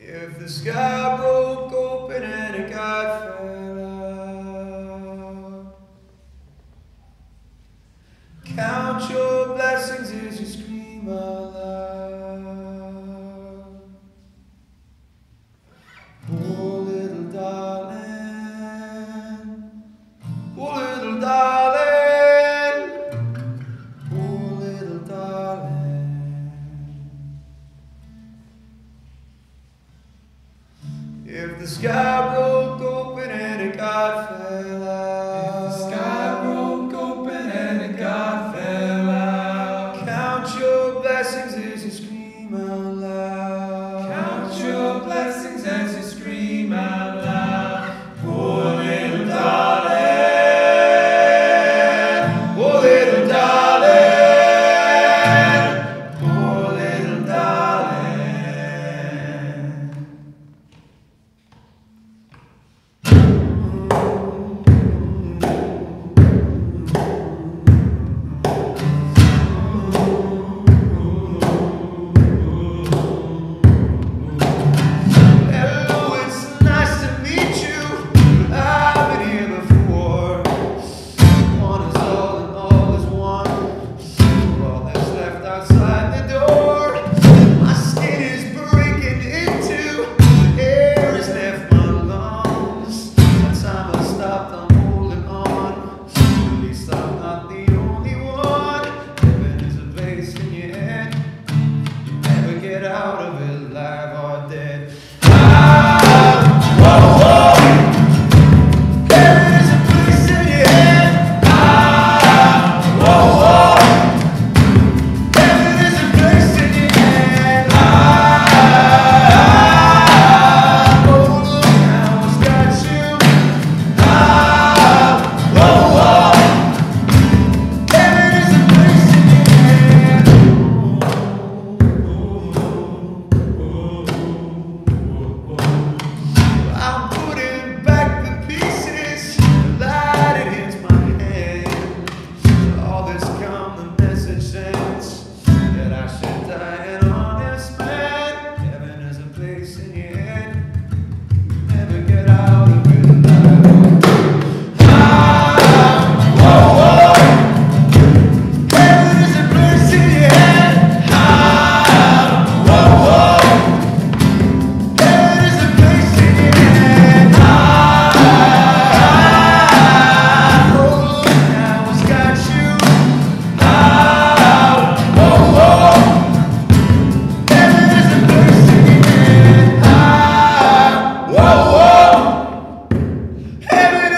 If the sky broke open and a God fell out, count your blessings as you scream out loud. Poor little darling, poor little darling, poor little darling. If the sky broke open and a God fell out, if the sky broke open and a God fell out, count your blessings as you scream out loud. count your blessings as you scream out loud. Poor little darling, Poor little darling, poor little darling. Hello, it's nice to meet you. I've been here before. One is all and all is one. All that's left outside the door. My skin is breaking into. Air has left my lungs. By the time I stopped, I'm holding on. At least I'm not the only one. Heaven is a place in your head. You never get out of it, alive or dead. Heaven is a place in your head. Heaven is a place in your head. Oh, look how it's got you. Heaven is a place in your head. I'm putting back the pieces. The light, it hits my hand. All this calm, the message sends that I should die an honest man. Heaven is a place in your head. Never get out of it alive. Heaven is a place in your head. Heaven is a place in your head. Oh, look how it's got you. Heaven is a place in your head. Heaven